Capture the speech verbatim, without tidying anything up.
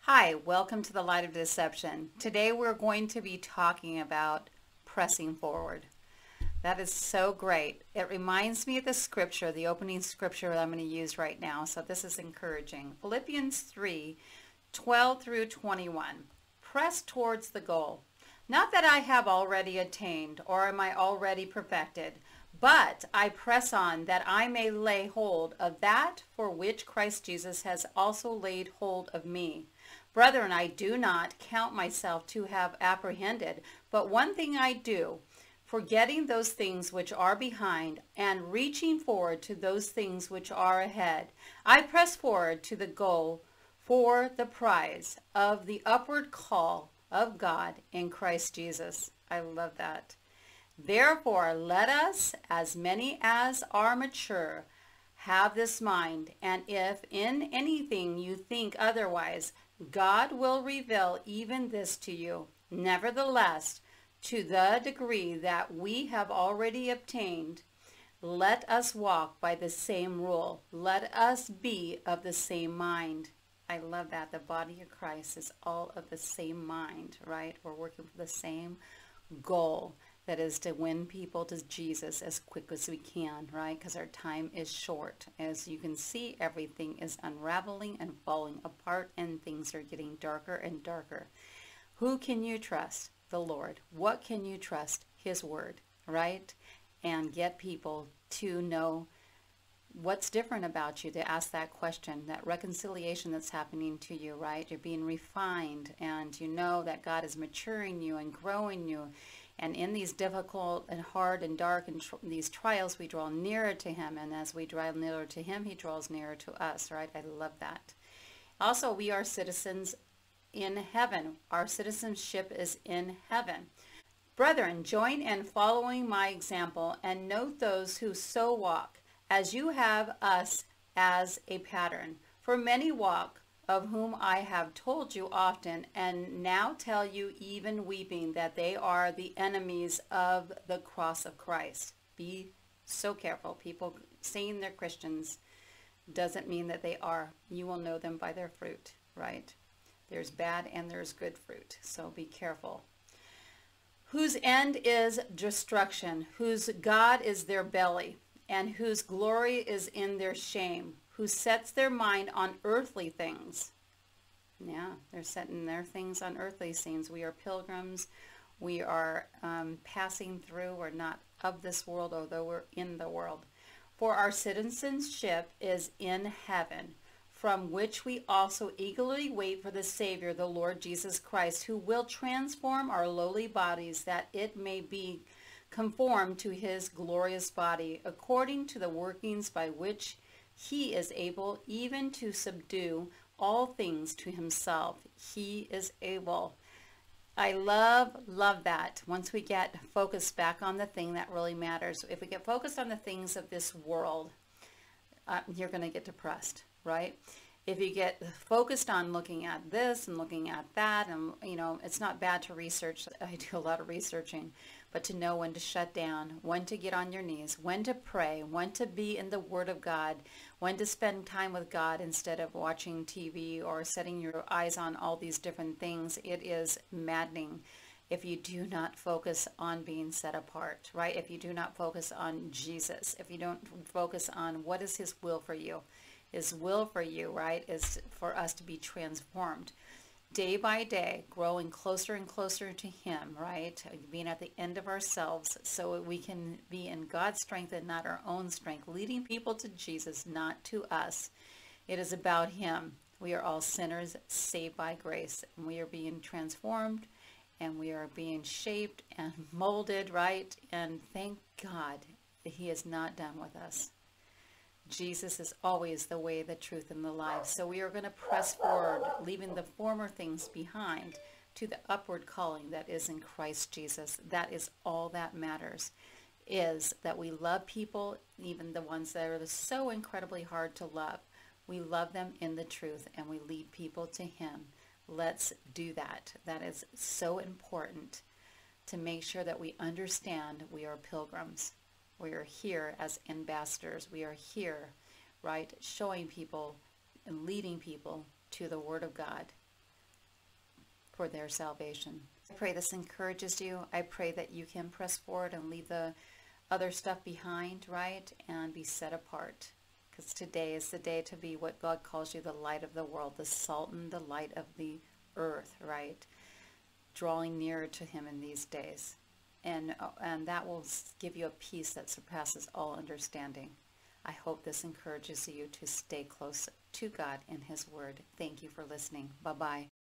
Hi, welcome to the Light of Deception. Today we're going to be talking about pressing forward. That is so great. It reminds me of the scripture, the opening scripture that I'm going to use right now. So this is encouraging. Philippians three, twelve through twenty-one. Press towards the goal. Not that I have already attained or am I already perfected, but I press on that I may lay hold of that for which Christ Jesus has also laid hold of me. Brethren, I do not count myself to have apprehended, but one thing I do, forgetting those things which are behind and reaching forward to those things which are ahead, I press forward to the goal for the prize of the upward call of God in Christ Jesus. I love that. Therefore, let us, as many as are mature, have this mind, and if in anything you think otherwise, God will reveal even this to you. Nevertheless, to the degree that we have already obtained, let us walk by the same rule. Let us be of the same mind. I love that. The body of Christ is all of the same mind, right? We're working for the same goal. That is to win people to Jesus as quick as we can, right? Because our time is short. As you can see, everything is unraveling and falling apart and things are getting darker and darker. Who can you trust? The Lord. What can you trust? His word, right? And get people to know what's different about you, to ask that question, that reconciliation that's happening to you, right? You're being refined and you know that God is maturing you and growing you. And in these difficult and hard and dark and tr these trials, we draw nearer to him. And as we draw nearer to him, he draws nearer to us, right? I love that. Also, we are citizens in heaven. Our citizenship is in heaven. Brethren, join in following my example and note those who so walk, as you have us as a pattern. For many walk, of whom I have told you often, and now tell you even weeping, that they are the enemies of the cross of Christ. Be so careful. People saying they're Christians doesn't mean that they are. You will know them by their fruit, right? There's bad and there's good fruit, so be careful. Whose end is destruction, whose God is their belly, and whose glory is in their shame, who sets their mind on earthly things. Yeah, they're setting their things on earthly things. We are pilgrims. We are um, passing through. We're not of this world, although we're in the world. For our citizenship is in heaven, from which we also eagerly wait for the Savior, the Lord Jesus Christ, who will transform our lowly bodies, that it may be conformed to his glorious body, according to the workings by which he is able even to subdue all things to himself. He is able. I love, love that. Once we get focused back on the thing that really matters. If we get focused on the things of this world, uh, you're going to get depressed, right? If you get focused on looking at this and looking at that, and you know, it's not bad to research. I do a lot of researching, but to know when to shut down, when to get on your knees, when to pray, when to be in the Word of God, when to spend time with God instead of watching T V or setting your eyes on all these different things. It is maddening if you do not focus on being set apart, right? If you do not focus on Jesus, if you don't focus on what is his will for you. His will for you, right, is for us to be transformed day by day, growing closer and closer to him, right, being at the end of ourselves so we can be in God's strength and not our own strength, leading people to Jesus, not to us. It is about him. We are all sinners saved by grace, and we are being transformed, and we are being shaped and molded, right, and thank God that he is not done with us. Jesus is always the way, the truth, and the life. So we are going to press forward, leaving the former things behind, to the upward calling that is in Christ Jesus. That is all that matters, is that we love people, even the ones that are so incredibly hard to love. We love them in the truth, and we lead people to him. Let's do that. That is so important, to make sure that we understand we are pilgrims. We are here as ambassadors. We are here, right, showing people and leading people to the Word of God, for their salvation. I pray this encourages you. I pray that you can press forward and leave the other stuff behind, right? And be set apart. Because today is the day to be what God calls you, the light of the world, the salt and the light of the earth, right? Drawing nearer to him in these days. And, and that will give you a peace that surpasses all understanding. I hope this encourages you to stay close to God and his word. Thank you for listening. Bye-bye.